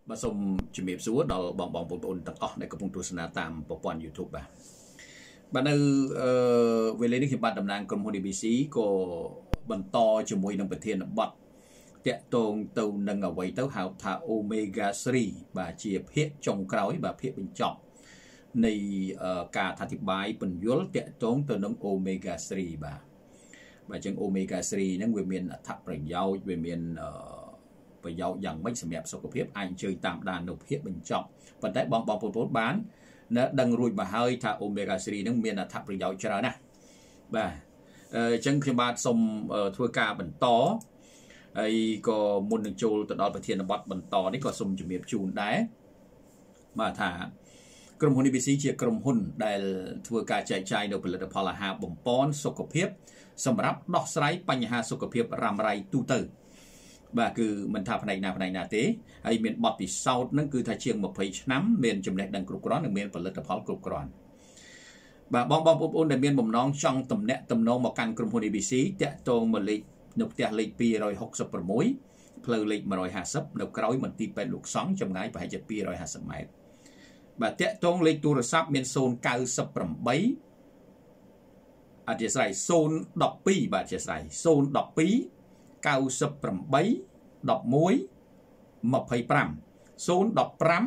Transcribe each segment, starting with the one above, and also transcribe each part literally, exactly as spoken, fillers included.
bà xong chuẩn bị số đó bằng bằng bộ ôn tặng này có phong trào sanh tam bộ quan YouTube bà bà nơi về lấy những hình bản đầm nang cầm hồn đê bê xê có bận to cho mùi nông bật thiên bật tẹt tông tàu nâng ở quầy tàu hào thả omega ba bà chia phía trong cõi bà phía bên trong này cả thà thịt bài bình dối tẹt tông tàu nâng omega ba bà bà chân omega ba nó về miền tháp rảnh dâu về miền và dâu dần mấy sản đẹp sau cái phía anh chơi tạm đàn nộp phía bên trong và tại bọn bọn bọn bán nó đăng rùi mà hơi thả omega ba nó miền là tháp rảnh dâu chờ nè bà chân khi bà xong thua ca bẩn to ai có môn đường châu từ đó về thiên bát bẩn to đấy có xong chuẩn bị chun đá mà thảกรมหุ้น บี ซี ជាក្រុមហ៊ុនដែលធ្វើការចែកចាយនៅផលិតផលអាហារបំពន់សុខភាពសម្រាប់ដោះស្រាយបញ្ហាសុខភាពរ៉ាំរ៉ៃទូទៅបាទគឺមិនថាផ្នែកណាផ្នែកណាទេហើយមានបទពិសោធន៍នឹងគឺថាជាងยี่สิบឆ្នាំមានចំណេះដឹងគ្រប់គ្រាន់និងមានផលិតផលគ្រប់គ្រាន់បាទបងបងប្អូនដែលមានបំណងចង់តំណាក់តំណងមកកាន់ក្រុមហ៊ុន บี ซี តាក់ទងមកលេខនៅផ្ទះលេខtwo six sixផ្លូវលេខone fiftyនៅក្រោយមន្ទីរពេទ្យលោកសង្ឃចម្ងាយប្រហែលជាtwo hundred fiftyម៉ែត្របាទតាក់ទងលេខទូរស័ព្ទមានzero nine eightអធិស្ឋានzero one twoបាទអធិស្ឋានzero one two nine eight one one two five zero one five zero one five nine eight one one two five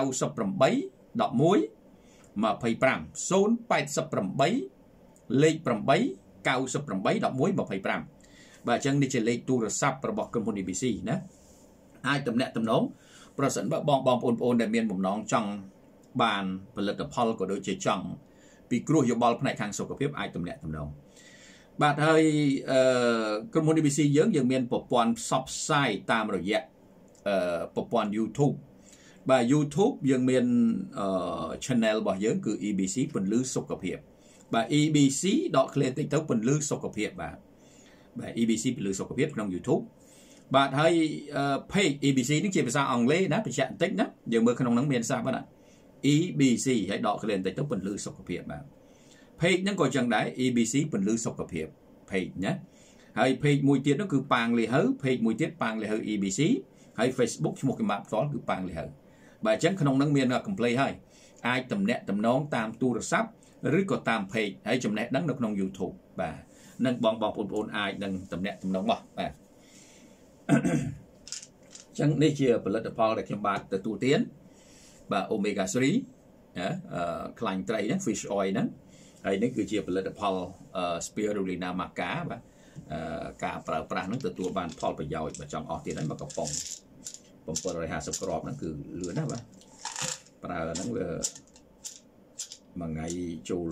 zero eight eightលេខeight nine eight one one two fiveបាទអញ្ចឹងនេះជាលេខទូរស័ព្ទរបស់ក្រុមហ៊ុន đê bê xê ណាអាចតំណាក់តំណងប្រសិនបើបងបងប្អូនប្អូនដែលមានបំណងចង់បានផលិតផលក៏ដូចជាចង់ពីគ្រោះយោបល់ផ្នែកខាងសុខភាពអាចតំណាក់តំណងបាទហើយក្រុមហ៊ុន đê bê xê យើងយើងមានប្រព័ន្ធផ្សព្វផ្សាយតាមរយៈប្រព័ន្ធ YouTube បាទ YouTube យើងមាន channel របស់យើងគឺ e b c ពន្លឺសុខភាពបាទ e b c ដកឃ្លាតិចទៅពន្លឺសុខភាពបាទបាទ e b c ពន្លឺសុខភាពក្នុង YouTube បាទហើយ page e b c នេះជាភាសាអង់គ្លេសណាបញ្ជាក់បន្តិចណាយើងមើលក្នុងហ្នឹងមានសាប់ណា e b c ហើយដកឃ្លាបន្តិចទៅពន្លឺសុខភាពបាទ page ហ្នឹងក៏ចឹងដែរ e b c ពន្លឺសុខភាព page ណាហើយ page មួយទៀតនោះគឺប៉ាងលីហៅ page មួយទៀតប៉ាងលីហៅ e b c ហើយ Facebook ឈ្មោះកម្មាផ្ទាល់គឺប៉ាងលីហៅបាទអញ្ចឹងក្នុងហ្នឹងមាន complete ហើយអាចតំណាក់តំណងតាមទូរស័ព្ទឬក៏តាម page ហើយចំណេះដឹងនៅក្នុង YouTube បាទនឹងបងបងប្អូនអាចនឹងតំណាក់តំណងមកបាទអញ្ចឹងនេះជាផលិតផលដែលខ្ញុំបាទទទួលទានបាទ omega three ណាខ្លាញ់ត្រីហ្នឹង fish oil ហ្នឹងហើយនេះគឺជាផលិតផល spirulina maca បាទការប្រើប្រាស់ហ្នឹងទទួលបានផលប្រយោជន៍បើចង់អស់ទៀតហើយមកកំប៉ុងseven fiftyគ្រាប់ហ្នឹងគឺលឿនណាស់បាទប្រើហ្នឹងវាមួយថ្ងៃចូល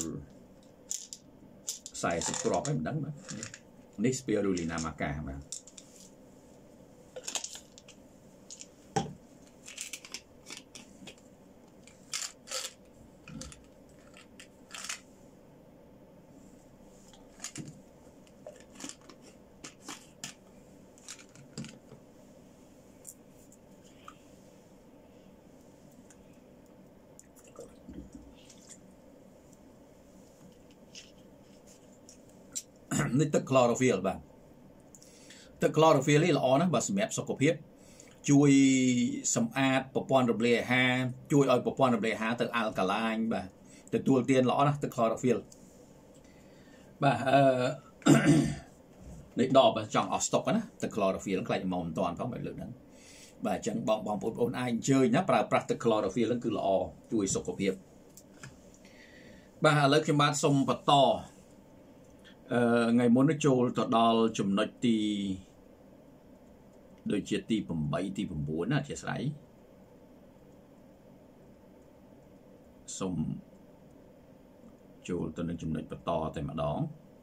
fortyគ្រាប់ហ្នឹងមិនដឹងបាទនេះ spirulina maca បាទនេះទឹក chlorophyll បាទទឹក chlorophyll នេះល្អណាស់បាទសម្រាប់សុខភាពជួយសម្អាតប្រព័ន្ធរំលាយអាហារជួយឲ្យប្រព័ន្ធរំលាយអាហារទៅ alkaline បាទទទួលទានល្អណាស់ទឹក chlorophyll បាទអឺនេះដបចង់អស់ stock ណាទឹក chlorophyll ខ្លាចមកមិនតាន់ផងបើលើកហ្នឹងបាទអញ្ចឹងបងបងប្អូនអាចអញ្ជើញណាប្រើប្រាស់ទឹក chlorophyll ហ្នឹងគឺល្អជួយសុខភាពបាទឥឡូវខ្ញុំបាទសូមបន្តអឺថ្ងៃមុននេះចូលទៅដល់ចំណុចទីដូចជាទីeightទីnineណាអធិស្ឋានសូមចូលទៅនឹងចំណុចបន្តតែម្ដង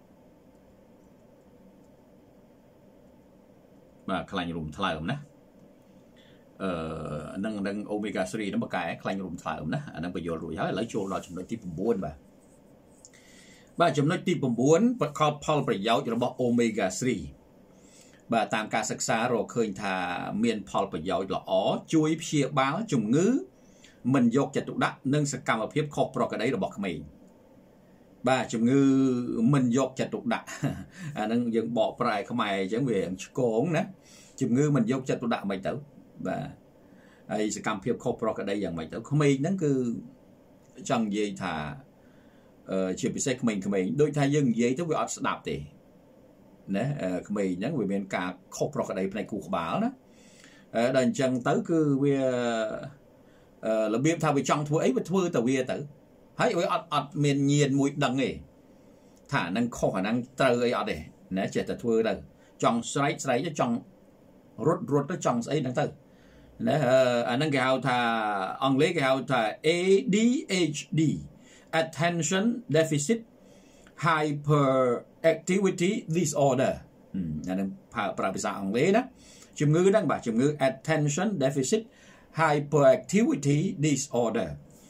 បាទខ្លាញ់រុំថ្លើមណាអឺនឹងនឹង omega three ហ្នឹងបកែខ្លាញ់រុំថ្លើមណាអាហ្នឹងបញ្យល់រួចហើយឥឡូវចូលដល់ចំណុចទីnineបាទបាទចំណុចទីnineប្រកបផលប្រយោជន៍របស់ omega three បាទតាមការសិក្សារកឃើញថាមានផលប្រយោជន៍ល្អជួយព្យាបាលជំងឺមិនយកចិត្តទុកដាក់និងសកម្មភាពខុសប្រក្រតីរបស់ក្មេងបាទជំងឺមិនយកចិត្តទុកដាក់អាហ្នឹងយើងបកប្រែខ្មែរអញ្ចឹងវាឆ្កងណាជំងឺមិនយកចិត្តទុកដាក់មិនទៅបាទ ai sẽ cam phiệp khóc pro cái đây dạng mày tới không mình nó cứ chẳng gì thà chỉ bị xe mình mình đôi thay dừng giấy tới việc đạp thì nè mình nhắn về bên cả khóc pro cái đây này cụ bảo đó đàn chân tới cứ về là biếm thao về trong thua ấy và thua tàu về tử hãy với ọt ọt miền nhiên mũi đằng nghề thả năng khô khả năng tơ ấy ọt để nè trẻ tờ thua đâu trong sấy sấy cho trong rút rút nó trong ấy năng tơ nè anh năng gạo thà ông lấy gạo thà A D H D Attention Deficit Hyperactivity Disorder anh đang phá phá bisa ông lấy đó chữ ngữ đang bảo chữ ngữ Attention Deficit Hyperactivity Disorder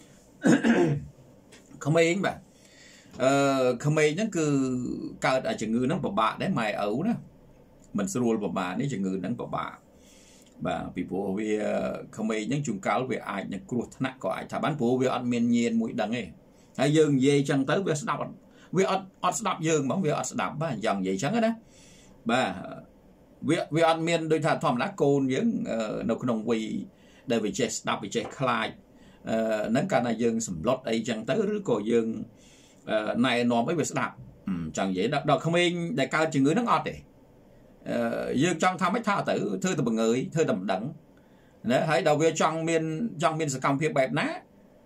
không ai bà không ai nó cứ cao ở chữ ngữ nó bảo bà đấy mày ấu đó mình sẽ rồi bảo bà đấy chữ ngữ nó bảo bà bà bị bố vì không ai những chúng cáo về ai những cột nặng của ai thà bán bố về ăn miên nhiên mũi đắng ấy hay dừng dây chẳng tới về đạp về ăn ăn đạp dừng bóng về ăn đạp ba dòng vậy chẳng đó bà vì vì ăn miên đôi thà thòm lá côn những nấu nông quỳ để về chơi đạp về chơi khai nâng cả này dừng sầm lót ấy chẳng tới rứa cổ dừng này nó mới về đạp chẳng vậy đó đó không in đại cao chữ ngữ nó ngọt để dừng trong tham mấy thao tử thưa từ bằng người thưa tầm đẳng đấy hãy đầu về trong miền trong miền sự công việc bẹp ná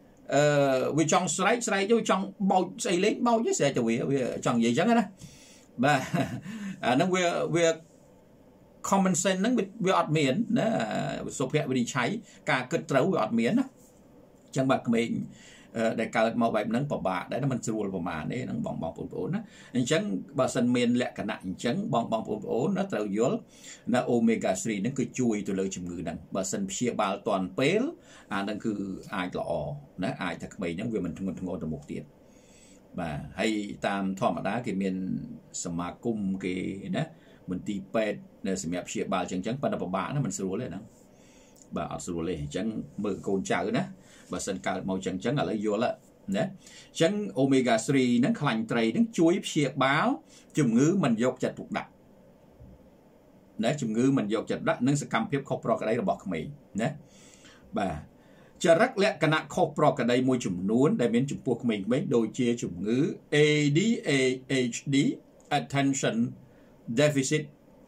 vì trong slide slide chứ trong bao xây lấy bao chứ sẽ cho vì trong vậy chẳng đó bà nó về về common sense nó về ọt miền đó số phép đi cháy cả cất trấu về ọt miền đó chẳng bạc mình để cao màu bẹp nắng bỏ bạ đấy nó mình sưu vào mà đấy nó bong bong ổn ổn á chẳng bà sân miền lẹ cả nặng chẳng bong bong ổn ổn nó trâu dối nó omega ba nó cứ chui từ lời chừng ngữ đằng bà sân chia ba toàn pale à đang cứ ai lọ nó ai thật mày những việc mình thung thung ngồi từ một tiền và hay tam thọ mà đá cái miền sma cung cái đó mình ti pet để xem nhập chia ba chẳng chẳng bà đập bạ nó mình sưu lên đó bà ở sưu lên chẳng mờ cồn chảo đó bà sân cao màu trắng trắng ở lấy vô lại nè trắng omega ba nó khanh tray nó chuối chia báo chùm ngữ mình dọc chặt thuộc đặt nè chùm ngữ mình dọc chặt đặt nó sẽ cầm phép khóc pro cái đấy là bọc mình nè bà chờ rắc lẹ cái nặng khóc pro cái đây môi chùm nuốn để biến chùm buộc mình mấy đôi chia chùm ngữ A D H D Attention Deficit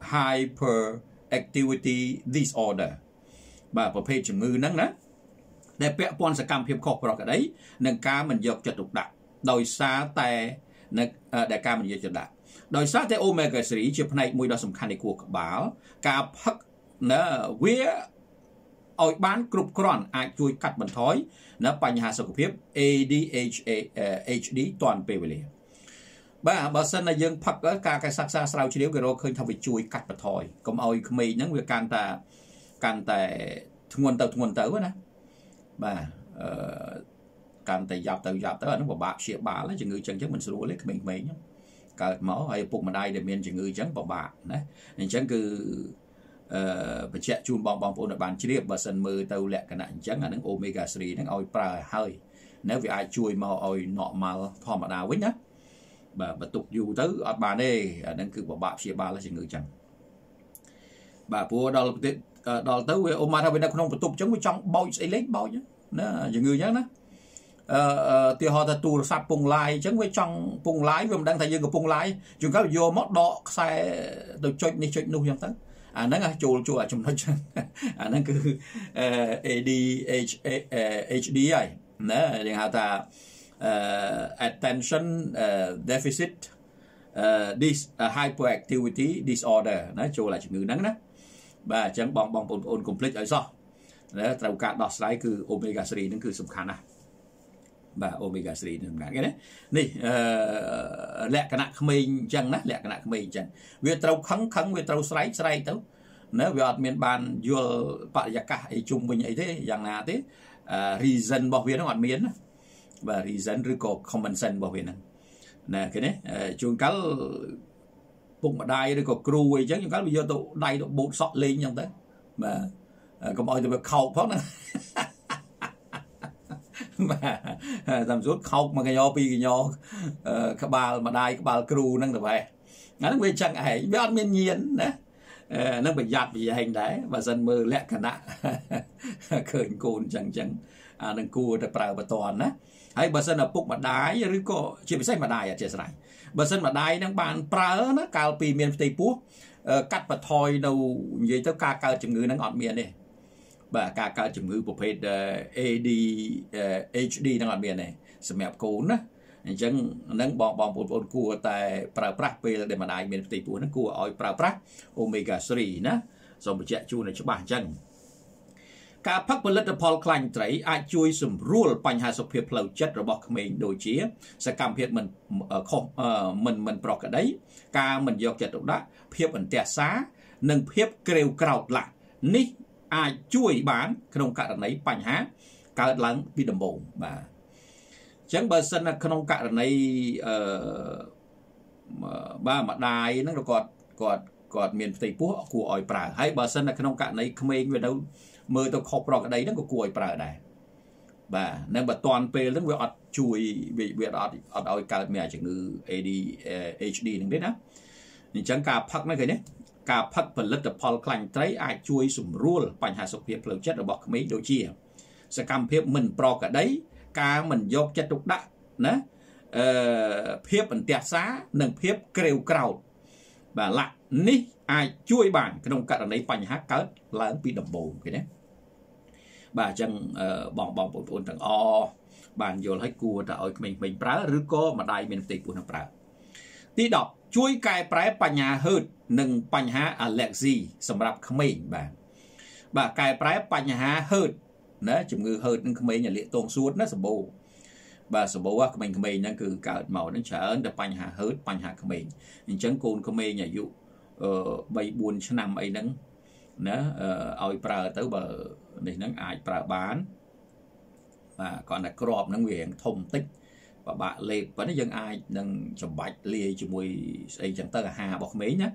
Hyperactivity Disorder bàประเภทchùm ngữ nắng đó để vẽ pon sẽ cầm phép khóc pro cái đấy nâng ca mình dọc chặt thuộc đặt đôi xa tay để ca mình dọc chặt đặt đôi xa tay omega ba chụp này mùi đó sầm khăn để cuộc báo ca phật nó vía ôi bán cục cron ai chui cắt bẩn thói nó bành hà sọc phép A D H D toàn về về bà bà sân là dân phật ở ca cái sắc xa sau chỉ nếu cái đó khơi thằng bị chui cắt bẩn thói còn ôi mày những việc can ta can ta nguồn tàu nguồn tàu nè bà can ta dạp tàu dạp tới nó bảo bạc xịa bà lấy chừng người chân chắc mình sửa lấy mình mình cả máu hay buộc mà đây để miền chừng người chẳng bảo bạc đấy nên chẳng cứ phải chạy chun bong bong phun ở bàn chia và sân mưa tàu lẹ cái nạn chẳng là những omega ba nó oi pra hơi nếu vì ai chui màu oi nọ màu thò mà đào với nhá bà bà tục dù tới ở bà đây đang cứ bảo bạc xịa bà lấy chừng người chẳng bà pua đó đó tới về ôm mà thôi bên đây không phải tục chống với trong bao ấy lấy bao nhá nó chừng người nhá nó thì họ ta tu sắp pung lái chẳng với trong pung lái vì mình đang thấy dương của pung lái chúng ta vô mót đọ xe từ chơi đi chơi nuôi tới à nó là chùa chùa trong nó chân à nó cứ A D H D ấy nè thì họ ta attention deficit hyperactivity disorder nó chùa là chữ ngữ nắng đó và chẳng bong bong ôn ôn complete ở sao đấy tàu cả đọt slide cứ omega ba nó cứ sủng khăn à bà omega ba nên ngã cái đấy nè lẹ cái nặng mình chẳng nè lẹ cái nặng mình chẳng việc tàu khăng khăng việc tàu sấy sấy tàu nếu việc miền bàn vừa bạn giặc cả chung mình ấy thế dạng nào thế reason bảo vệ nó hoàn miền và reason rồi có common sense bảo vệ nè cái đấy chúng cá bụng mà đai rồi có crew ấy chứ chúng cá bây giờ tụ đai tụ bột sọt lên nhau tới mà có mọi người khâu phát nè mà làm suốt khóc mà cái nho pi cái nho các bà mà đai các bà crew năng được vậy nó về chẳng hãy biết miên nhiên đấy nó bị giặt bị hành đấy và dần mơ lẹ cả nạ เคยโกนจังจังอ่านังกูแต่เปล่าประตอนนะให้บัสนปุกมาได้หรือก็เชื่อไปใส่มาได้อะเจสไรบัสนมาได้นังบานเปล่านะกาลปีเมียนตีปูกัดปะทอยเราใหญ่เจ้ากาเกาจมือนังอดเมียนเนี่ยบ่ากาเกาจมือประเภทเอดีเอชดีนังอดเมียนเนี่ยสมัยโกนนะจังนังบอกบอกปนกูแต่เปล่าปลักไปเดมาได้เมียนตีปูนังกูเอาเปล่าปลักโอเมก้าสามนะสมบูรณ์จูในฉบับจังการพักผลิตภัณฑ์คลังไตรอาจช่วยสมรู้ปัญหาสุขภาพเพลาจัดระบบเขมรโดยเชี่ยสกัมเพียมันคงมันมันปลอกกันได้การมันยกจัดตรงนั้นเพียบอันเตะซ้าหนึ่งเพียบเกลียวกราวหลักนี่อาจช่วยบ้านขนมกะในปัญหาการหลังพิดมบงมาจังเบอร์สันขนมกะในบ้ามาได้นั่นเรากอดกอดกอดเมียนตีปุ๊กูอ่อยปลาให้เบอร์สันขนมกะในเขมรเวลามือตัวขอบรอกอะไรนั่นก็กลัวปลาได้บ่านั่นแบบตอนเปย์นั่นเวลาช่วยเวลาเอาเอาการเมียจากมือ เอ ดี เอช ดี นึงได้นะนี่จังการพักนั่นคือเนี่ยการพักผลิตภัณฑ์คลังไตรอาจช่วยสมรู้ปัญหาสุขภาพเพลาจัดระบบไม่โดยเชี่ยสกัมเพียบมันปลอกกันได้การมันยกจัดตุกดะนะเพียบมันเตะซ้าหนึ่งเพียบเกลียวกราวบ่าละนี่อาจช่วยบ้านขนมกัดในปัญหาเกิดหลังปีดำโบงคือเนี่ยบ่าจังบอกบอกปนต่างอบ้านโยนให้กูแต่เอาเม่งเม่งปลาหรือก็มาได้เป็นตีปูนปลาที่ดอกช่วยกายแปรปัญญาหืดหนึ่งปัญหาอัลเลกซีสำหรับเขมรบ่าบ่ากายแปรปัญหาหืดนะจุ่มมือหืดนั่นเขมรอย่าเลี้ยตรงสูตรนะสมบูรณ์บ่าสมบูรณ์ว่าเขมรเขมรนั่นคือการเมานั่นเฉยแต่ปัญหาหืดปัญหาเขมรอย่างจังกูนเขมรอย่าอยู่ใบบุญชนำไอ้นั้นนะเอาปลาเต๋อเบอร์ในนั้นอาจปลาบ้านก่อนแต่กรอบนั่งเวียงทมติ๊กvà bà lệ vẫn dân ai đang chụp bạch lìa cho mùi xây chẳng tơ hà bọc mấy nhá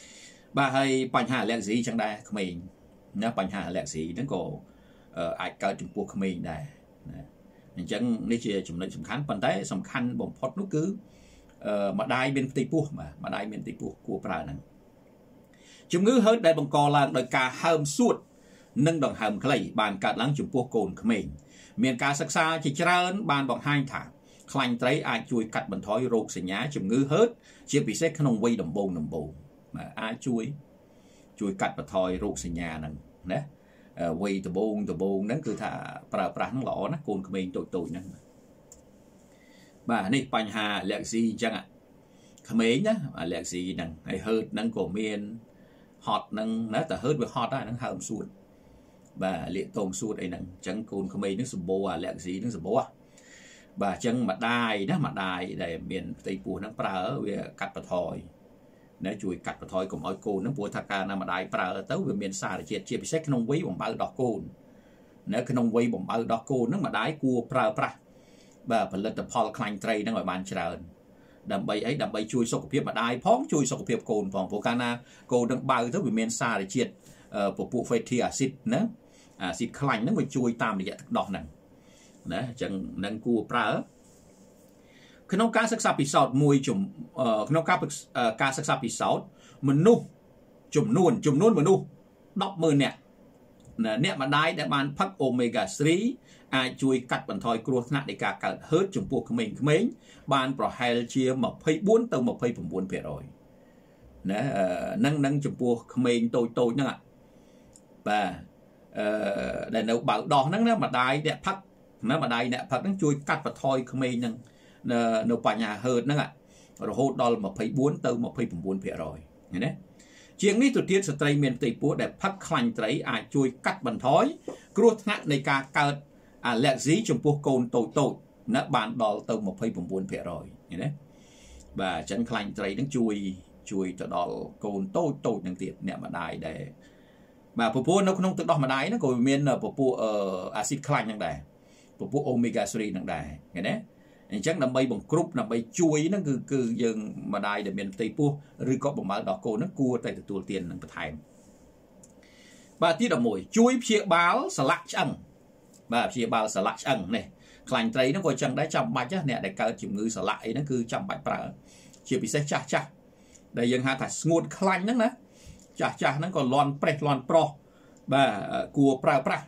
bà hayปัญหาแหลกสีจังได้ขมิ้นนะปัญหาแหลกสีนั่นก็อาจเกิดถึงพวกขมิ้นได้อย่างจังนี่จะจุดนั้นสำคัญปัญหาสำคัญบ่มพอดนุกือมาได้เป็นตีปูมามาได้เป็นตีปูกัวปลานั่นจุดงื้อเฮิร์ดได้บังกอลางโดยการห้ามสุดนึ่งดองห้ามใครบานการล้างจุดพวกโกนขมิ้นเมียนการศึกษาจิตรันบานบอกให้ถามคลังไตรอาจช่วยกัดบรรทอยโรคสัญญาจุดงื้อเฮิร์ดเชื่อพิเศษขนมวีดมโบงดมโบงมาอาช่วยช่วยกัดบรรทอยโรคสัญญานั่นนะวีตะโบงตะโบงนั่นคือถ้าปลาปลาทั้งหล่อนะโกนขมิ้นตัวตัวนั่นบ่านี่ปัญหาแหลกซีจังอ่ะขมิ้นนะแหลกซีนั่นไอเฮิร์ดนั่นก็เมียนฮอตนั่นนะแต่เฮิร์ดไปฮอตได้นั่นห้ามสูดบ่าเลี้ยตรงสูดไอ้นั่นจังโกนขมิ้นนั่นสมบูรณ์แหลกซีนั่นสมบูรณ์บ่าจังมาได้นะมาได้ได้เมียนตีปูนั่งปลาเวียกัดปลาทอยนะช่วยกัดปลาทอยกับอ้อยโกนนั่งปูทาการนามาได้ปลาเต้าเวียเมียนซาเจียเจียไปเช็คขนมวีผมเอาดอกโกนนะขนมวีผมเอาดอกโกนนั่งมาได้กัวปลาปลาบ่าผลิตภัณฑ์คลังไตรนั่งไว้บานเฉลิมดำใบไอ้ดำใบช่วยสุขภาพมาได้พ้องช่วยสุขภาพโกนพ้องโปรการนาโกนนั่งเบาเต้าเวียเมียนซาเจียปปูไฟเทียซิดนะซิดคลังนั่งไปช่วยตามระยะดอกนั่งนะจังนั่งกัวปลาขนมการศึกษาพิเศษมวยจุ่มขนมการการศึกษาพิเศษมันนุ่มจุ่มนุ่นจุ่มนุ่นมันนุ่มดอกมือเนี่ยเนี่ยมาได้แต่บานพักโอเมก้าสามอาจช่วยกัดบรรทอยกลัวขณะในการเกิดเฮิร์ตจุ่มพวกเขมิ้นเขมิ้นบานปล่อยเฮลเชียมาพายบุ้นเติมมาพายผมบุ้นเพียรอยนะนั่งนั่งจุ่มพวกเขมิ้นโตโตนั่งอ่ะบ่าแต่เราเบาดอกนั่งเนี่ยมาได้เนี่ยพักนะมาได้เนี่ยพักนั่งช่วยกัดบรรทอยเขมิ้นนั่งในปัญญาเฮิร์ดนั่นแหละเราโหดดอลมาพายบุ้นเติมมาพายผมบุ้นเพียรอยเห็นไหมเชียงนี้ตัวเทียนสตรีเมียนตีปูแต่พักคลังไตรอาจช่วยกัดบรรทอยกลัวขณะในการเกิดแหลกสีจมพวกโกนโตโตนะบานดอลเติมมาพายผมบุ้นเพียรอยเห็นไหมบ่าจันคลังไตรนั่งช่วยช่วยตัวดอลโกนโตโตนั่งเตียเนี่ยมาได้ได้บ่าพวกพวกนักน้องตัวดอมาได้นะก็เมียนพวกพวกอาซิดคลังนั่งได้พวกพวกโอเมก้าสามนั่งได้เห็นไหมจังนำใบบ่งกรุบนำใบช่วยนั่นคือคือยังมาได้เดี๋ยวเป็นตีปูหรือก็บ่มาดอกโกนั่นกลัวแต่ตัวเตียนนั่นประทายบาที่ดอกมวยช่วยเพียบาลสลักจังบาเพียบาลสลักจังเนี่ยคลังไตรนั่นก็จังได้จำบัดจ้ะเนี่ยได้การจุ่มมือสลักนั่นคือจำบัดปลาเชี่ยวพิเศษจ้าจ้าได้ยังหาถัดงวดคลังนั่นนะจ้าจ้านั่นก็ลอนเปรตลอนปลอบากลัวปลาปลา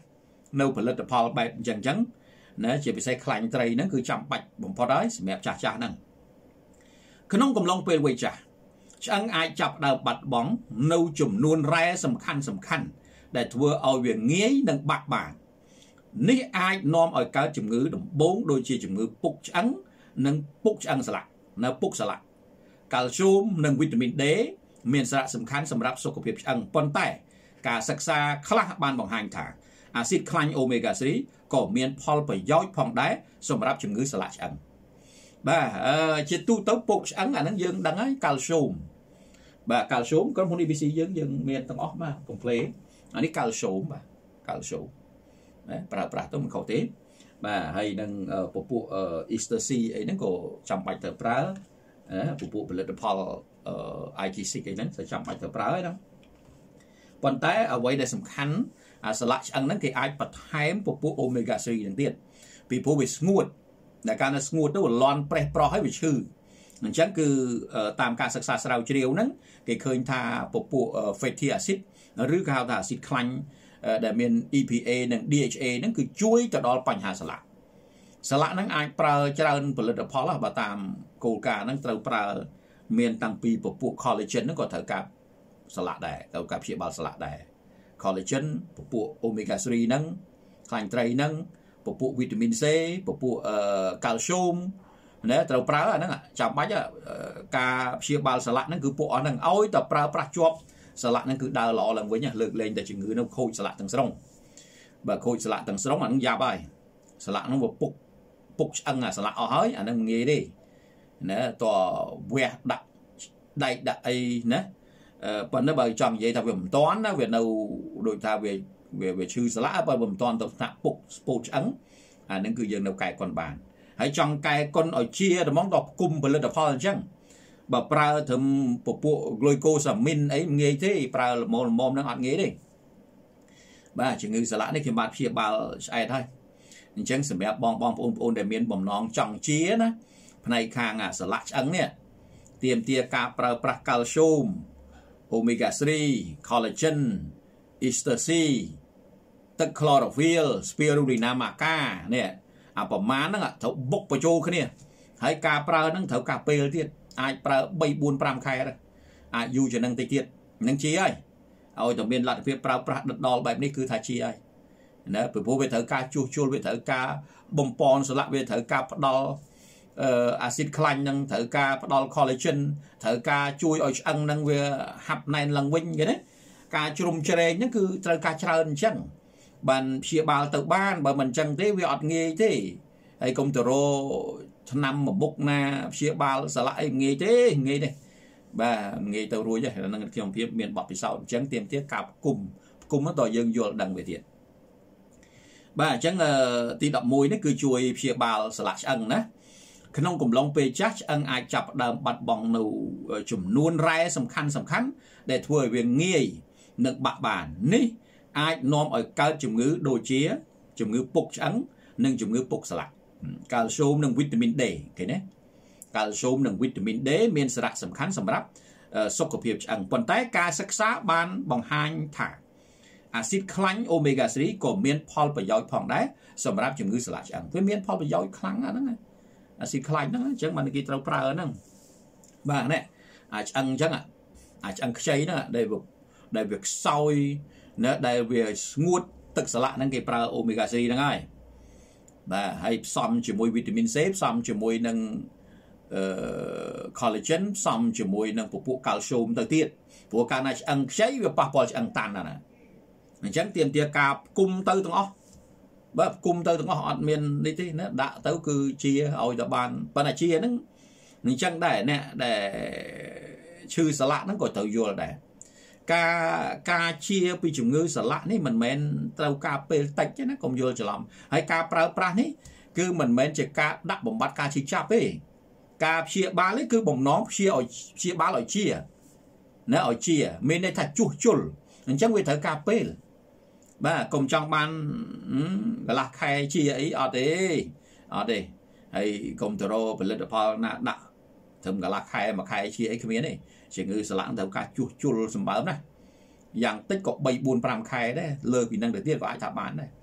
nâuផលិតផលបែបអញ្ចឹងអញ្ចឹងណាជាពិសេសខ្លាញ់ត្រីហ្នឹងគឺចាំបាច់បំផុតហើយសម្រាប់ចាស់ចាស់ហ្នឹងក្នុងកំឡុងពេលវ័យចាស់ឆ្អឹងអាចចាប់ដើមបាត់បង់នៅចំនួនរ៉ែសំខាន់សំខាន់ដែលធ្វើឲ្យវាងាយនិងបាក់បាននេះអាចនាំឲ្យកើតជំងឺដំបូងដូចជាជំងឺពុកឆ្អឹងនិងពុកឆ្អឹងស្លាក់នៅពុកស្លាក់កាល់ស្យូមនិងវីតាមីន D មានសារៈសំខាន់សម្រាប់សុខភាពឆ្អឹងប៉ុន្តែការសិក្សាខ្លះបានបង្ហាញថាអាស៊ីតខ្លាញ់ Omega 3 ក៏មានផលប្រយោជន៍ផងដែរសម្រាប់ជំងឺស្លាក់ឆ្អឹងបាទជាទូទៅពុកឆ្អឹងអាហ្នឹងយើងដឹងហើយកាល់ស្យូមបាទកាល់ស្យូមក្រុមហ៊ុន đê bê xê យើងយើងមានទាំងអស់បាទកុំភ្លេចអានេះកាល់ស្យូមបាទកាល់ស្យូមណាប្រើប្រាស់ទៅមិនខុសទេបាទហើយនឹងពពួក Easter C អីហ្នឹងក៏ចាំបាច់ទៅប្រើពពួកផលិតផល i gi six អីហ្នឹងទៅចាំបាច់ទៅប្រើហ្នឹងប៉ុន្តែអ្វីដែលសំខាន់អាស្លាក់ឆ្អឹងហ្នឹងគេអាចបន្ថែមពពួក Omega 3 ហ្នឹងទៀតពីព្រោះវាស្ងួតតែកាលណាស្ងួតទៅលន់ប្រេះប្រោះហើយវាឈឺអញ្ចឹងគឺតាមការសិក្សាស្រាវជ្រាវហ្នឹងគេឃើញថាពពួក fatty acid ឬក៏ហៅថាអាស៊ីតខ្លាញ់ដែលមាន E P A និង D H A ហ្នឹងគឺជួយទៅដល់បញ្ហាស្លាក់ស្លាក់ហ្នឹងអាចប្រើច្រើនផលិតផលបើតាមគោលការណ៍ហ្នឹងត្រូវប្រើមានតាំងពីពពួក collagen ហ្នឹងក៏ត្រូវការស្លាក់ដែរត្រូវការព្យាបាលស្លាក់ដែរ collagen ពពួក omega 3 ហ្នឹងខ្លាញ់ត្រីហ្នឹងពពួក vitamin C ពពួក calcium ណាត្រូវប្រើអាហ្នឹងចាំបាច់ការព្យាបាលស្លាក់ហ្នឹងគឺពួកអស់ហ្នឹងឲ្យតែប្រើប្រាស់ជាប់ស្លាក់ហ្នឹងគឺដើរល្អឡើងវិញលើកលែងតែជំងឺនៅខូចស្លាក់ទាំងស្រុងបើខូចស្លាក់ទាំងស្រុងអាហ្នឹងយ៉ាប់ហើយស្លាក់ហ្នឹងវាពុកពុកឆ្អឹងអាស្លាក់អស់ហើយអាហ្នឹងងាយទេណាតើវះដាក់ដែកដាក់អីណាប៉ុន្តែបើចង់និយាយថាវាមិនតាន់ណាវានៅដូចថាវាវាឈឺស្លាក់បើមិនតាន់ទៅថ្នាក់ពុកស្ពោតឆ្អឹងអាហ្នឹងគឺយើងនៅកែកុនបានហើយចង់កែកុនឲ្យជាហ្មងដល់គុំផលិតផលអញ្ចឹងបើប្រើត្រឹមពពួក glucosamine អីងាយទេប្រើល្មមល្មមហ្នឹងអត់ងាយទេបាទជំងឺស្លាក់នេះខ្ញុំបាទព្យាបាលឆ្អែតហើយអញ្ចឹងសម្រាប់បងបងប្អូនប្អូនដែលមានបំណងចង់ជាណាផ្នែកខាងស្លាក់ឆ្អឹងនេះទាមទារការប្រើប្រាស់កាល់ស្យូម omega 3 collagen Easter C ទឹក chlorophyll spirulina maca នេះអាប្រមាណហ្នឹងត្រូវបុកបញ្ចូលគ្នាហើយការប្រើហ្នឹងត្រូវការពេលទៀតអាចប្រើthree four fiveខែដែរអាចយូរជាងហ្នឹងតិចទៀតនឹងជាហើយឲ្យតែមានលទ្ធភាពប្រើប្រាស់ដិតដល់បែបនេះគឺថាជាហើយណាពីព្រោះវាត្រូវការជួសជុលវាត្រូវការបំពន់ស្លាក់វាត្រូវការផ្ដល់អាស៊ីតខ្លាញ់ហ្នឹងត្រូវការផ្ដល់ collagen ត្រូវការជួយឲ្យឆ្អឹងហ្នឹងវាហាប់ណែនឡើងវិញគេណាការជ្រុំជ្រែងហ្នឹងគឺត្រូវការច្រើនអញ្ចឹងបានព្យាបាលទៅបានបើមិនអញ្ចឹងទេវាអត់ងាយទេហើយកុំទៅរកឆ្នាំមួយមុខណាព្យាបាលស្លាក់អីងាយទេងាយទេបាទងាយទៅរួចហើយហ្នឹងខ្ញុំភាពមានបទពិសោធន៍អញ្ចឹងទាមទារការគុំគុំទៅយើងយល់ដឹងវាទៀតបាទអញ្ចឹងទីelevenនេះគឺជួយព្យាបាលស្លាក់ឆ្អឹងណាក្នុងកំឡុងពេលចាស់ឆ្អឹងអាចចាប់ដើមបាត់បង់នៅចំនួនរ៉ែសំខាន់សំខាន់ដែលធ្វើឲ្យវាងាយនឹងបាក់បាននេះអាចនាំឲ្យកើតជំងឺដូចជាជំងឺពុកឆ្អឹងនិងជំងឺពុកស្លាក់កាល់ស្យូមនិងវីតាមីន D ឃើញទេកាល់ស្យូមនិងវីតាមីន D មានសារៈសំខាន់សម្រាប់សុខភាពឆ្អឹងប៉ុន្តែការសិក្សាបានបង្ហាញថាអាស៊ីតខ្លាញ់ omega 3 ក៏មានផលប្រយោជន៍ផងដែរសម្រាប់ជំងឺស្លាក់ឆ្អឹងវាមានផលប្រយោជន៍ខ្លាំងអាហ្នឹងអាស៊ីតខ្លាញ់ហ្នឹងអញ្ចឹងបានគេត្រូវប្រើហ្នឹងបាទនេះអាឆ្អឹងអញ្ចឹងអាឆ្អឹងខ្ចីហ្នឹងដែលដែលវាខ្សោយណាដែលវាស្ងួតទឹកស្លាក់ហ្នឹងគេប្រើ omega 3 ហ្នឹងហើយបាទហើយផ្សំជាមួយវីតាមីន C ផ្សំជាមួយនឹងអឺ collagen ផ្សំជាមួយនឹងពពួក calcium ទៅទៀតព្រោះកាលណាឆ្អឹងខ្ចីវាប៉ះពាល់ឆ្អឹងតាន់ណាអញ្ចឹងទាមទារការគុំទៅទាំងអស់បើគុំទៅទាំងអស់អត់មាននេះទេណាដាក់ទៅគឺជាឲ្យតែបានប៉ុន្តែជាហ្នឹងអញ្ចឹងដែរអ្នកដែលឈឺស្លាក់ហ្នឹងក៏ត្រូវយល់ដែរការការជាពីជំងឺស្លាក់នេះមិនមែនត្រូវការពេលតិចទេណាកុំយល់ច្រឡំហើយការប្រើប្រាស់នេះគឺមិនមែនជាការដាក់បំបត្តិការឈឺចាប់ទេការព្យាបាលនេះគឺបំណងព្យាឲ្យព្យាបាលឲ្យជាណាឲ្យជាមានន័យថាជួសជុលអញ្ចឹងវាត្រូវការពេលបាទកុំចង់បានកន្លះខែជាអីអត់ទេអត់ទេហើយកុំទៅរកផលិតផលណាដាក់ត្រឹមកន្លះខែមួយខែជាអីគ្មានទេជំងឺស្លាក់ត្រូវការជួសជុលសម្បើមណាយ៉ាងតិចក៏three four fiveខែដែរលើពីនឹងទៅទៀតក៏អាចថាបានដែរ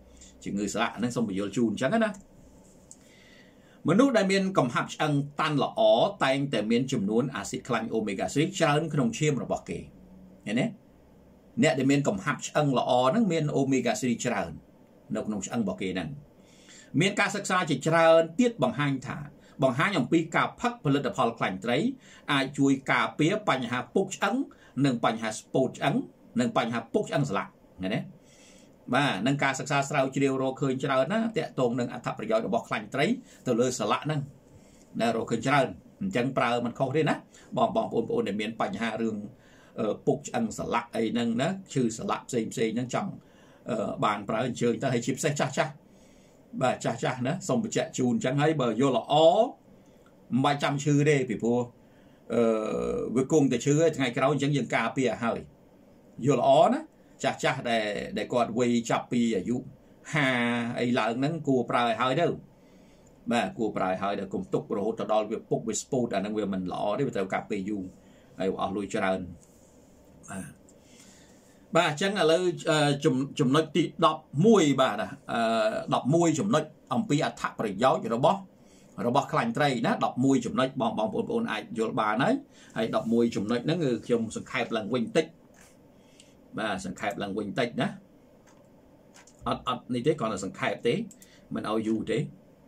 ជំងឺស្លាក់ហ្នឹងសូមបញ្យល់ជូនអញ្ចឹងណាមនុស្សដែលមានកំហាប់ឆ្អឹងតាន់ល្អតែងតែមានចំនួនអាស៊ីតខ្លាញ់អូមេហ្គា三ច្រើនក្នុងឈាមរបស់គេឃើញទេអ្នកដែលមានកំហាប់ឆ្អឹងល្អហ្នឹងមានអូមេហ្គា三ច្រើននៅក្នុងឆ្អឹងរបស់គេហ្នឹងមានការសិក្សាជាច្រើនទៀតបង្ហាញថាបង្ហាញអំពីការផឹកផលិតផលខ្លាញ់ត្រីអាចជួយការពារបញ្ហាពុកឆ្អឹងនិងបញ្ហាស្ពោតឆ្អឹងនិងបញ្ហាពុកឆ្អឹងស្លាក់ឃើញទេបាទនឹងការសិក្សាស្រាវជ្រាវរកឃើញច្រើនណាតកតងនឹងអត្ថប្រយោជន៍របស់ខ្លាញ់ត្រីទៅលើស្លាក់ហ្នឹងដែលរកឃើញច្រើនអញ្ចឹងប្រើមិនខុសទេណាបងបងប្អូនប្អូនដែលមានបញ្ហារឿងពុកឆ្អឹងស្លាក់អីហ្នឹងណាឈឺស្លាក់ផ្សេងផ្សេងហ្នឹងចង់បានប្រើអញ្ជើញទៅឲ្យជាពិសេសចាស់ចាស់បាទចាស់ចាស់ណាសូមបញ្ជាក់ជូនអញ្ចឹងហើយបើយល់ល្អមិនបាច់ចាំឈឺទេពីព្រោះអឺវាគង់តែឈឺហើយថ្ងៃក្រោយអញ្ចឹងយើងការពារឲ្យហើយយល់ល្អណាចាស់ចាស់ដែលដែលគាត់វ័យចាប់ពីអាយុห้าអីឡើងហ្នឹងគួរប្រើឲ្យហើយទៅបាទគួរប្រើឲ្យហើយដល់កុំទុករហូតទៅដល់វាពុកវាស្ពោតអាហ្នឹងវាមិនល្អទេវាត្រូវការពេលយូរហើយអស់លុយច្រើនបាទបាទអញ្ចឹងឥឡូវចំណុចទីដប់មួយបាទដប់មួយចំណុចអំពីអត្ថប្រយោជន៍របស់របស់ខ្លាញ់ត្រីណាដប់មួយចំណុចបងបងប្អូនប្អូនអាចយល់បានហើយហើយដប់មួយចំណុចហ្នឹងគឺខ្ញុំសង្ខេបឡើងវិញបន្តិចបាទសង្ខេបឡើងវិញបន្តិចណាអត់អត់នេះទេគ្រាន់តែសង្ខេបទេមិនឲ្យយូរទេ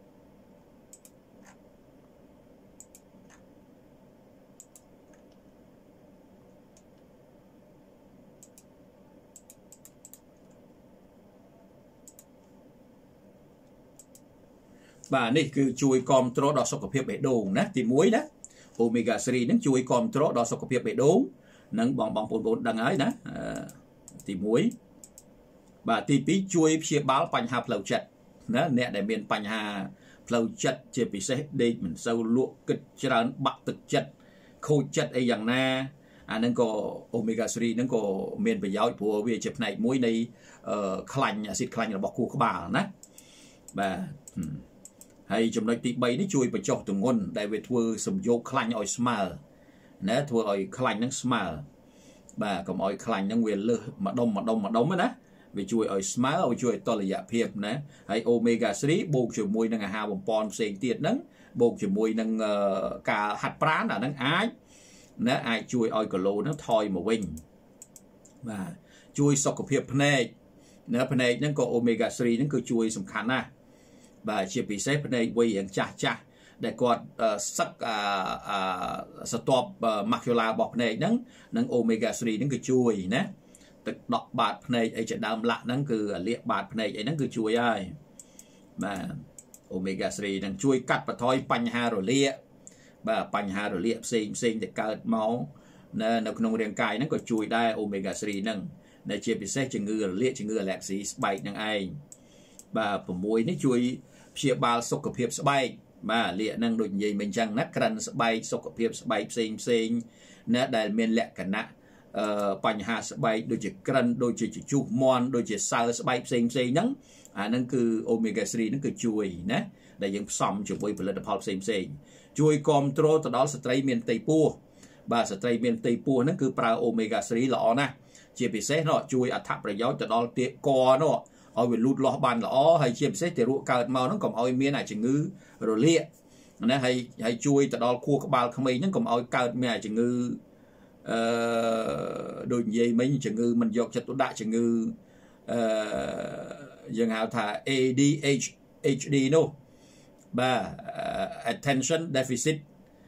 បាទនេះគឺជួយគ្រប់គ្រងដល់សុខភាពបេះដូងណាទីមួយណាអូមេហ្គា三ហ្នឹងជួយគ្រប់គ្រងដល់សុខភាពបេះដូងនឹងបងបងប្អូនប្អូនដឹងហើយណាទីមួយបាទទីពីរជួយព្យាបាលបញ្ហាផ្លូវចិត្តណាអ្នកដែលមានបញ្ហាផ្លូវចិត្តជាពិសេសដេកមិនសូវលក់គិតច្រើនបាក់ទឹកចិត្តខូចចិត្តអីយ៉ាងណាអាហ្នឹងក៏អូមេហ្គា三ហ្នឹងក៏មានប្រយោជន៍ព្រោះវាជាផ្នែកមួយនៃខ្លាញ់អាស៊ីតខ្លាញ់របស់ខួរក្បាលណាបាទហើយចំណុចទីបីនេះជួយបញ្ចុះទម្ងន់ដែលវាធ្វើសំយោគខ្លាញ់ឲ្យស្មើណាធ្វើឲ្យខ្លាញ់ហ្នឹងស្មើបាទកុំឲ្យខ្លាញ់ហ្នឹងវាលើសម្ដុំម្ដុំម្ដុំណាវាជួយឲ្យស្មើឲ្យជួយឲ្យតុល្យភាពណាហើយអូមេហ្គា三បូកជាមួយនឹងអាហារបំពន់ផ្សេងទៀតហ្នឹងបូកជាមួយនឹងការហាត់ប្រាណអាហ្នឹងអាចណាអាចជួយឲ្យគីឡូហ្នឹងថយមកវិញបាទជួយសុខភាពភ្នែកណាភ្នែកហ្នឹងក៏អូមេហ្គា三ហ្នឹងគឺជួយសំខាន់ណាស់បាទជាពិសេសភ្នែកវ័យយ៉ាងចាស់ចាស់ដែលគាត់សឹកអាស្ទាប់ម៉ាក្យូឡារបស់ភ្នែកហ្នឹងនឹងអូមេហ្គា三ហ្នឹងគឺជួយណាទឹកដក់បាតភ្នែកអីជាដើមឡាក់ហ្នឹងគឺលាកបាតភ្នែកអីហ្នឹងគឺជួយហើយបាទអូមេហ្គា三ហ្នឹងជួយកាត់បន្ថយបញ្ហារលាកបាទបញ្ហារលាកផ្សេងផ្សេងដែលកើតមកនៅនៅក្នុងរាងកាយហ្នឹងក៏ជួយដែរអូមេហ្គា三ហ្នឹងដែលជាពិសេសជំងឺរលាកជំងឺអាឡែហ្ស៊ីស្បែកហ្នឹងឯងបាទ៦នេះជួយព្យាបាលសុខភាពស្បែកបាទលាកហ្នឹងដូចនិយាយមិញអញ្ចឹងណាក្រិនស្បែកសុខភាពស្បែកផ្សេងផ្សេងណាដែលមានលក្ខណៈអឺបញ្ហាស្បែកដូចជាក្រិនដូចជាជជុះមាន់ដូចជាសើស្បែកផ្សេងផ្សេងហ្នឹងអាហ្នឹងគឺអូមេហ្គា三ហ្នឹងគឺជួយណាដែលយើងផ្សំជាមួយផលិតផលផ្សេងផ្សេងជួយគ្រប់គ្រងទៅដល់ស្ត្រីមានផ្ទៃពោះបាទស្ត្រីមានផ្ទៃពោះហ្នឹងគឺប្រើអូមេហ្គា三ល្អណាស់ជាពិសេសនោះជួយអត្ថប្រយោជន៍ទៅដល់ទាកកនោះឲ្យវាលូតលាស់បានល្អហើយជាពិសេសទារកកើតមកហ្នឹងកុំឲ្យមានអាជំងឺរលាកណាហើយហើយជួយទៅដល់ខួរក្បាលក្មេងហ្នឹងកុំឲ្យកើតមានអាជំងឺអឺដូចនិយាយមិញជំងឺមិនយកចិត្តទុកដាក់ជំងឺអឺយើងហៅថា A D H H D នោះបាទ attention deficit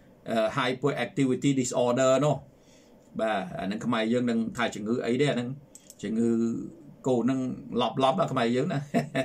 hyperactivity disorder នោះបាទអាហ្នឹងខ្មែរយើងនឹងថាជំងឺអីទេអាហ្នឹងជំងឺកូននឹងឡប់ឡប់ដល់ខ្មែរយើងណា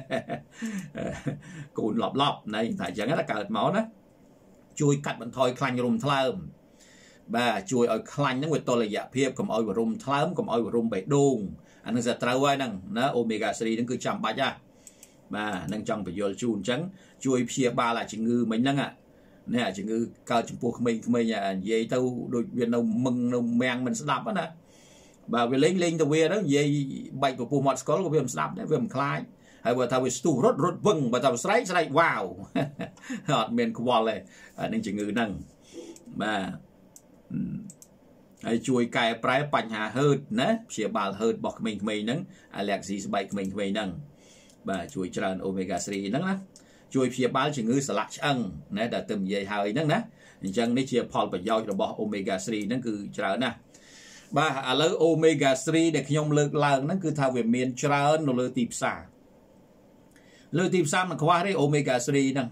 កូនឡប់ឡប់ណៃថាអញ្ចឹងណាកើតមកណាជួយកាត់បន្ថយខ្លាញ់រុំថ្លើមបាទជួយឲ្យខ្លាញ់ហ្នឹងវាតុល្យភាពកុំឲ្យវារុំថ្លើមកុំឲ្យវារុំបេះដូងអានឹងsẽត្រូវហើយហ្នឹងណាអូមេហ្គា三ហ្នឹងគឺចាំបាច់ហ่ะបាទនឹងចង់បញ្យល់ជូនអញ្ចឹងជួយព្យាបាលអាជំងឺមិញហ្នឹងណាអាជំងឺកើតចំពោះក្មេងៗនិយាយទៅដូចវានៅមឹងនៅមាំងមិនស្ដាប់ណាបាទវាលេងលេងទៅវាទៅនិយាយបាច់ពពុះមាត់ស្គល់ក៏វាមិនស្ដាប់ដែរវាមិនខ្លាចហើយបើថាវាស្ទុះរត់រត់វឹងបើថាស្រែកស្រែកវ៉ាវអត់មានខ្វល់ទេអានឹងជំងឺហ្នឹងបាទហើយជួយកែប្រែបញ្ហាហឺតណាព្យាបាលហឺតរបស់ក្មេងៗហ្នឹងអាឡែហ្ស៊ីស្បែកក្មេងៗហ្នឹង bà chui tràn omega ba nắng á chui phía bao chừng ngư sả ăn nè đã từng dây hơi nắng nè chẳng ní chia Paul và giao cho bỏ omega ba nắng cứ tràn nè bà à lỡ omega ba để nhom lực làng nắng cứ thao về miền tràn nó lỡ tìm xa lỡ tìm xa mà qua đấy omega ba nè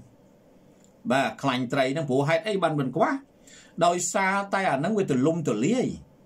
bà khanh trai nắng bố hai ấy ban mình quá đôi xa tay à nắng về từ lung từ lia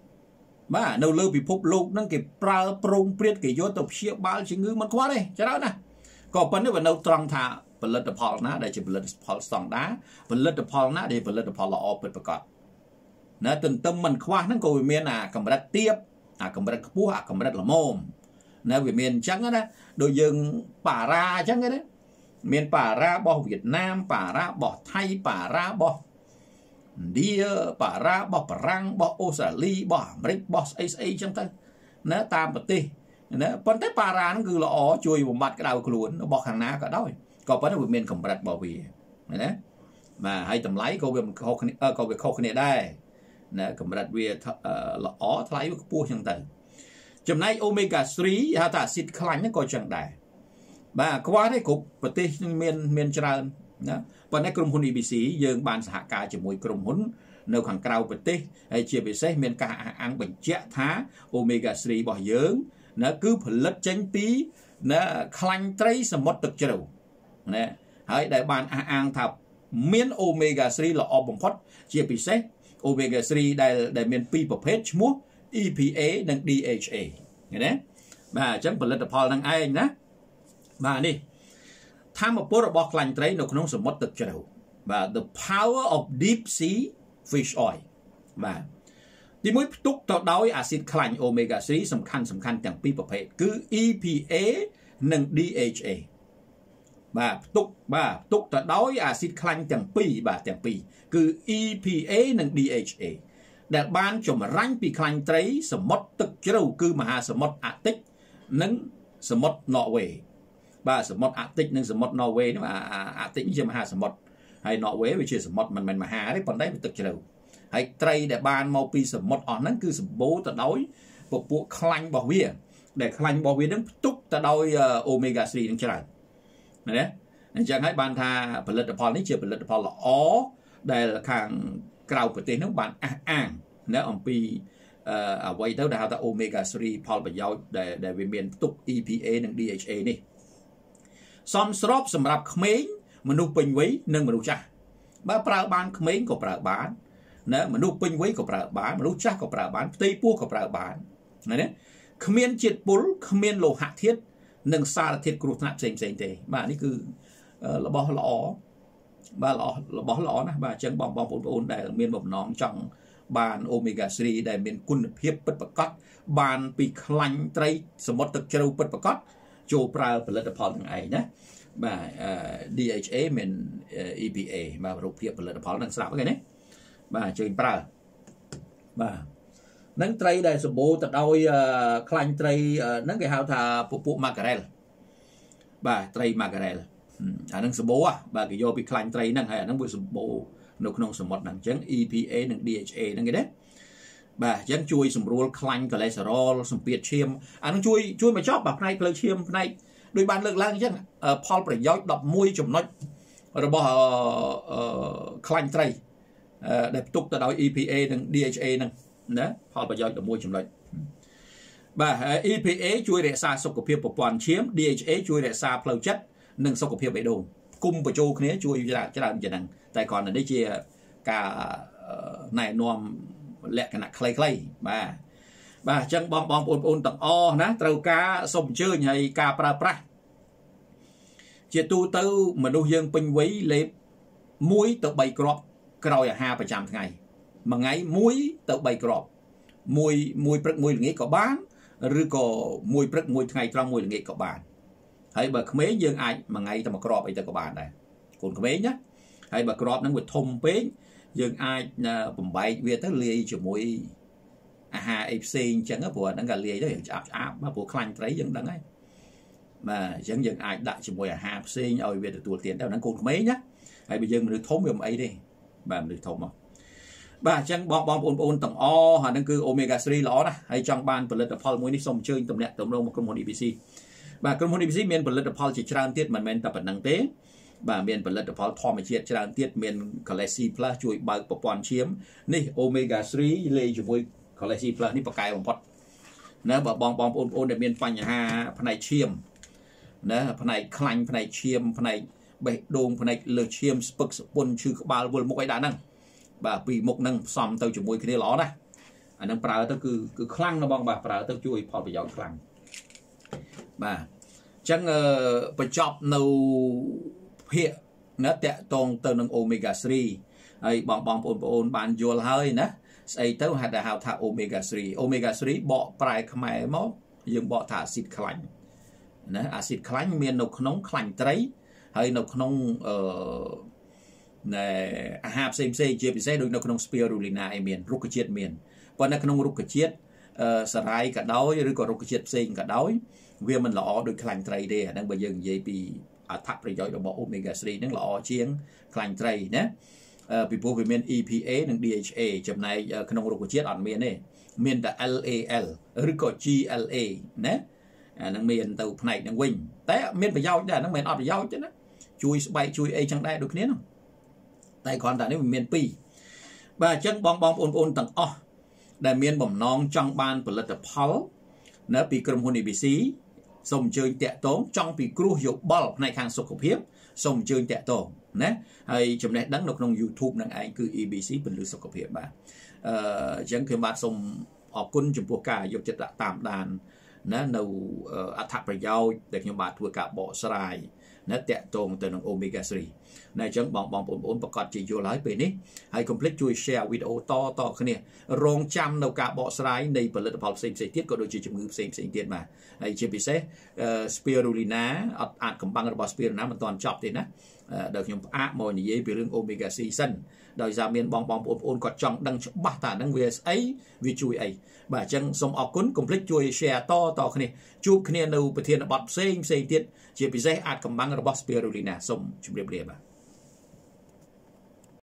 bà đâu lỡ bị phúc lục nắng cái pra prong priết cái vô tập chia bao chừng ngưมันquá đây cho đó nè còn vấn đề về đâu trăng thảผลิตภัณฑ์นะได้จะผลิตภัณฑ์สองด้าผลิตภัณฑ์นะได้ผลิตภัณฑ์ละออเปิดประกอบนะตึงตึมมันคว้านั่งโกวิเมียนอ่ะกำลังเทียบอ่ะกำลังขัวอ่ะกำลังละโมมนะวิเมียนจังนะโดยยังป่าราจังนะเมียนป่าราบ่เวียดนามป่าราบ่ไทยป่าราบ่เดียป่าราบ่ฝรั่งบ่ออสเตรเลียบ่อเมริกบ่เอสเอจังตั้งนะตามปฏินะปนแต่ป่ารานั่นคือละออช่วยบำบัดกระดาวกลุ่นบ่ข้างหน้าก็ได้ก็เป็นวิเมียนกำลังบ่วีนะมาให้ตำไลก็เวียนเขาเออก็เวียนเขาเนี่ยได้นะกำลังเวียละออทลายก็ปูอย่างต่างจำในโอเมก้าสามฮะแต่สิทธิ์คลังนั่นก็จังได้บ่ากว่าได้กบปฏิเมียนเมียนจรานะปนในกลุ่มหุ้น อี บี ซี ยืงบานสหการจมวยกลุ่มหุ้นในขังกราวปฏิไอเชียบิเซเมียนการอ่างบัญเจท้าโอเมก้าสามบ่อยืงนะคือผลิตจังปีนะคลังไตรสมดตึกเจริญนะให้ได้บานอ่างทับเมียนโอเมก้าสามละออบงพอดเชียบิเซโอเมก้าสามได้ได้เมียนปีประเภทชมัว อี พี เอ និង ดี เอช เอ เห็นไหมบ่าจังผลิตภัณฑ์นั่งไอ้นะบ่านี่ถ้ามาพูดระบบคลังไตรในขนมสมมติตึกเจริญบ่า the power of deep sea fish oil บ่าที่มุ้ยตุกต่อดอยอาซิดคลังโอเมก้าสามสำคัญสำคัญอย่างปีประเภทคือ อี พี เอ និង ดี เอช เอ บ่าตุกบ่าตุกต่อดอยอาซิดคลังอย่างปีบ่าอย่างปีคือ อี พี เอ និង ดี เอช เอដែលបានចម្រាញ់ពីខ្លាញ់ត្រីសមុទ្រទឹកជ្រៅគឺមហាសមុទ្រអាកទិកនិងសមុទ្រន័រវេបាទសមុទ្រអាកទិកនិងសមុទ្រន័រវេនោះអាកទិកជាមហាសមុទ្រហើយន័រវេវាជាសមុទ្រមិនមែនមហាទេប៉ុន្តែវាទឹកជ្រៅហើយត្រីដែលបានមកពីសមុទ្រអស់ហ្នឹងគឺសម្បូរទៅដោយពពួកខ្លាញ់របស់វាដែលខ្លាញ់របស់វាហ្នឹងផ្ទុកទៅដោយអូមេហ្គា三នឹងច្រើនណាអញ្ចឹងហើយបានថាផលិតផលនេះជាផលិតផលល្អដែលខាងក្រៅប្រទេសនោះបានអះអាងណាអំពីអ្វីទៅដែលហៅថាអូមេហ្គា三ផលប្រយោជន៍ដែលដែលវាមានផ្ទុក อี พี เอ និង ดี เอช เอ នេះសមស្របសម្រាប់ក្មេងមនុស្សពេញវ័យនិងមនុស្សចាស់បើប្រើបានក្មេងក៏ប្រើបានណាមនុស្សពេញវ័យក៏ប្រើបានមនុស្សចាស់ក៏ប្រើបានផ្ទៃពោះក៏ប្រើបានណាគ្មានជាតិពុលគ្មានលោហៈធាតុនិងសារធាតុគ្រោះថ្នាក់ផ្សេងផ្សេងទេបាទនេះគឺរបស់ល្អបាទល្អរបស់ល្អណាស់បាទអញ្ចឹងបងបងប្អូនដែលមានបំណងចង់បានអូមេហ្គា三ដែលមានគុណភាពពិតប្រាកដបានពីខ្លាញ់ត្រីសមុទ្រទឹកជ្រៅពិតប្រាកដចូលប្រើផលិតផលទាំងឯងណាបាទ ดี เอช เอ មាន อี พี เอ បាទរូបភាពផលិតផលនឹងស្រាប់ហ្នឹងណាបាទអញ្ចឹងប្រើបាទនឹងត្រីដែលសម្បូរទៅដោយខ្លាញ់ត្រីហ្នឹងគេហៅថាពពួក mackerel បាទត្រី mackerelអានឹងសម្បូរបាទគេយកពីខ្លាញ់ត្រីហ្នឹងហើយអានឹងវាសម្បូរនៅក្នុងសមុទ្រហ្នឹងអញ្ចឹង อี พี เอ និង ดี เอช เอ ហ្នឹងគេណាបាទអញ្ចឹងជួយសម្រួលខ្លាញ់កូលេស្តេរ៉ុលសម្ពាធឈាមអានឹងជួយជួយមកចប់បាទផ្នែកផ្លូវឈាមផ្នែកដោយបានលើកឡើងអញ្ចឹងផលប្រយោជន៍ដប់មួយចំណុចរបស់ខ្លាញ់ត្រីដែលផ្ទុកទៅដោយ อี พี เอ និង ดี เอช เอ ហ្នឹងណាផលប្រយោជន៍ដប់មួយចំណុចបាទ อี พี เอ ជួយរក្សាសុខភាពប្រព័ន្ធឈាម ดี เอช เอ ជួយរក្សាផ្លូវចិត្តនិងសុខភាពបេះដូងគុំបញ្ចូលគ្នាជួយច្រើនជាងហ្នឹងតែគ្រាន់តែនេះជាការណែនាំលក្ខណៈខ្លីៗបាទបាទអញ្ចឹងបងបងប្អូនប្អូនទាំងអស់ណាត្រូវការសូមអញ្ជើញឲ្យការប្រើប្រាស់ជាទូទៅមនុស្សយើងពេញវ័យលេបមួយទៅបីគ្រាប់ក្រោយអាហារប្រចាំថ្ងៃមួយថ្ងៃមួយទៅបីគ្រាប់មួយមួយព្រឹកមួយល្ងាចក៏បានឬក៏មួយព្រឹកមួយថ្ងៃត្រង់មួយល្ងាចក៏បានហើយបើក្មេងយើងអាចមួយថ្ងៃតែមួយគ្រាប់អីទៅក៏បានដែរកូនក្មេងណាហើយបើគ្រាប់ហ្នឹងវាធំពេកយើងអាចបំបែកវាទៅលាយជាមួយអាហារអីផ្សេងអញ្ចឹងព្រោះអាហ្នឹងក៏លាយទៅឆ្អាប់ឆ្អាប់ព្រោះខ្លាញ់ត្រីយើងដឹងហើយបាទអញ្ចឹងយើងអាចដាក់ជាមួយអាហារផ្សេងឲ្យវាទទួលទានទៅហ្នឹងកូនក្មេងណាហើយបើយើងមនុស្សធំវាមិនអីទេបាទមនុស្សធំមកបាទអញ្ចឹងបងបងប្អូនប្អូនទាំងអស់ហ្នឹងគឺអូមេហ្គា三ល្អណាស់ហើយចង់បានផលិតផលមួយនេះសូមអញ្ជើញតំណាក់តំណងមកក្រុមហ៊ុន อี บี ซีបាទក្រុមហ៊ុន E B C មានផលិតផលជាច្រើនទៀតមិនមែនតែប៉ុណ្្នឹងទេបាទមានផលិតផលធម្មជាតិច្រើនទៀតមាន Galaxy Plus ជួយបើកប្រព័ន្ធឈាមនេះ Omega 3 លេងជាមួយ Galaxy Plus នេះបកកែបំផុតណាបើបងបងប្អូនប្អូនដែលមានបញ្ហាផ្នែកឈាមណាផ្នែកខ្លាញ់ផ្នែកឈាមផ្នែកបេះដូងផ្នែកលើឈាមស្ពឹកស្ពុនឈឺក្បាលវល់មុខអីដែរហ្នឹងបាទពីមុខហ្នឹងផ្សំទៅជាមួយគ្នាល្អណាស់អាហ្នឹងប្រើទៅគឺគឺខ្លាំងណាស់បងបាទប្រើទៅជួយផលប្រយោជន៍ខ្លាំងបាទអញ្ចឹងបញ្ចប់នៅភាគណាតកតងទៅនឹង Omega 3ហើយបងបងប្អូនប្អូនបានយល់ហើយណាស្អីទៅហៅថា Omega 3 Omega 3បកប្រែខ្មែរមកយើងបកថាអាស៊ីតខ្លាញ់ណាអាស៊ីតខ្លាញ់មាននៅក្នុងខ្លាញ់ត្រីហើយនៅក្នុងអឺណែអាហារផ្សេងផ្សេងជាពិសេសដូចនៅក្នុង Spirulina ឯមានរុក្ខជាតិមានប៉ុន្តែក្នុងរុក្ខជាតិអឺសារ៉ាយក៏ដោយឬក៏រុក្ខជាតិផ្សេងក៏ដោយវាមិនល្អដូចខ្លាញ់ត្រីទេអាហ្នឹងបើយើងនិយាយពីអត្ថប្រយោជន៍របស់ Omega 3 ហ្នឹងល្អជាងខ្លាញ់ត្រីណាពីព្រោះវាមាន E P A និង D H A ចំណែកក្នុងរុក្ខជាតិអត់មានទេមានតែ L A L ឬក៏ G L A ណាអាហ្នឹងមានទៅផ្នែកហ្នឹងវិញតែមានប្រយោជន៍ដែរហ្នឹងមិនអត់ប្រយោជន៍ទេណាជួយស្បែកជួយអីចឹងដែរដូចគ្នាហ្នឹងតែគ្រាន់តែនេះវាមានពីរបាទអញ្ចឹងបងបងប្អូនប្អូនទាំងអស់ដែលមានបំណងចង់បានផលិតផលនៅពីក្រុមហ៊ុន E B C សូមអញ្ជើញតាក់ទងចង់ពីគ្រោះយោបល់ផ្នែកខាងសុខភាពសូមអញ្ជើញតាក់ទងណាហើយចំណេះដឹងនៅក្នុង YouTube នឹងឯងគឺ E B C ពន្លឺសុខភាពបាទអឺអញ្ចឹងខ្ញុំបាទសូមអរគុណចំពោះការយកចិត្តតាមដានណានៅអត្ថប្រយោជន៍ដែលខ្ញុំបាទធ្វើការបកស្រាយណាតាក់ទងទៅនឹង Omega 3 ណាអញ្ចឹងបងបងប្អូនប្រកាសជាយល់ហើយពេលនេះហើយកុំភ្លេចជួយ share វីដេអូតតគ្នារងចាំនៅការបកស្រាយនៃផលិតផលផ្សេងផ្សេងទៀតក៏ដូចជាជំងឺផ្សេងផ្សេងទៀតបាទហើយជាពិសេស Spirulina អត់អាចកំបាំងរបស់ Spirulina មិនទាន់ចប់ទេណាដែលខ្ញុំផ្អាកមកនិយាយពីរឿង Omega 3 សិនដោយសារមានបងបងប្អូនគាត់ចង់ដឹងច្បាស់តើហ្នឹងវាស្អីវាជួយអីបាទអញ្ចឹងសូមអរគុណកុំភ្លេចជួយ share តតគ្នាជួបគ្នានៅប្រធានបទផ្សេងផ្សេងទៀតជាពិសេសអាចកំបាំងរបស់ Spirulina សូមជម្រាបលាបាទ